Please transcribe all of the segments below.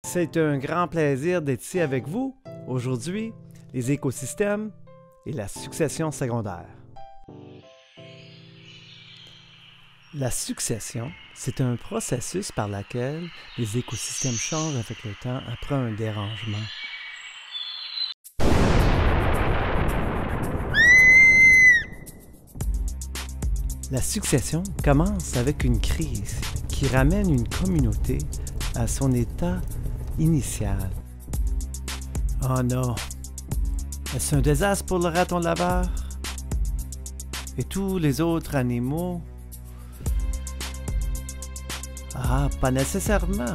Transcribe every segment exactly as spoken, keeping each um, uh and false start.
C'est un grand plaisir d'être ici avec vous. Aujourd'hui, les écosystèmes et la succession secondaire. La succession, c'est un processus par lequel les écosystèmes changent avec le temps après un dérangement. La succession commence avec une crise qui ramène une communauté à son état initial. Oh non! Est-ce un désastre pour le raton laveur? Et tous les autres animaux? Ah, pas nécessairement.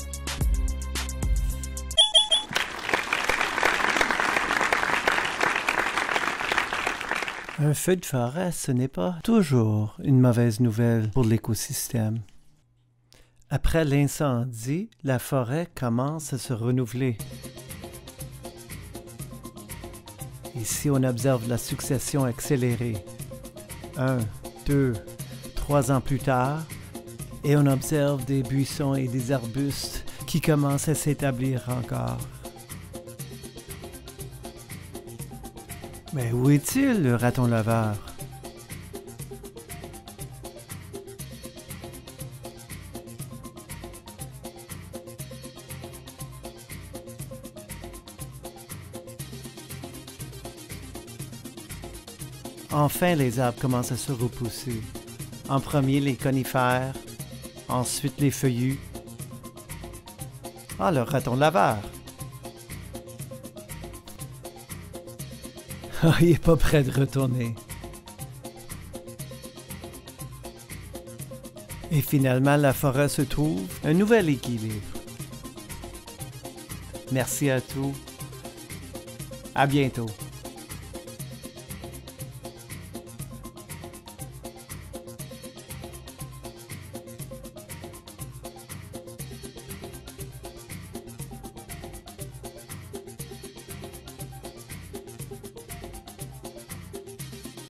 Un feu de forêt, ce n'est pas toujours une mauvaise nouvelle pour l'écosystème. Après l'incendie, la forêt commence à se renouveler. Ici, on observe la succession accélérée. Un, deux, trois ans plus tard, et on observe des buissons et des arbustes qui commencent à s'établir encore. Mais où est-il, le raton laveur? Enfin, les arbres commencent à se repousser. En premier, les conifères, ensuite les feuillus. Ah, le raton laveur! Ah, il n'est pas prêt de retourner. Et finalement, la forêt se trouve un nouvel équilibre. Merci à tous. À bientôt.